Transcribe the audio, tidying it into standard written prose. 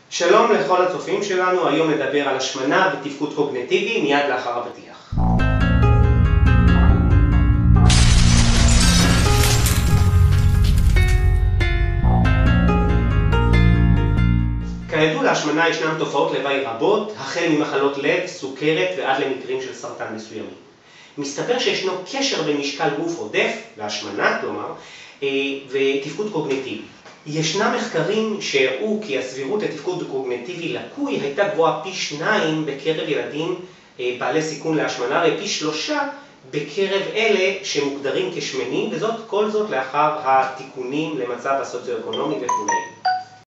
שלום לכל הצופים שלנו, היום נדבר על השמנה ותפקוד קוגניטיבי מיד לאחר הפתיח. כידוע להשמנה ישנן תופעות לוואי רבות, החל ממחלות לב, סוכרת ועד למקרים של סרטן מסוימים. מסתבר שישנו קשר בין משקל גוף עודף, להשמנה כלומר, ותפקוד קוגניטיבי. ישנם מחקרים שהראו כי הסבירות לתפקוד קוגניטיבי לקוי הייתה גבוהה פי 2 בקרב ילדים בעלי סיכון להשמנה ופי 3 בקרב אלה שמוגדרים כשמנים, כל זאת לאחר התיקונים למצב הסוציו-אקונומי וכו'.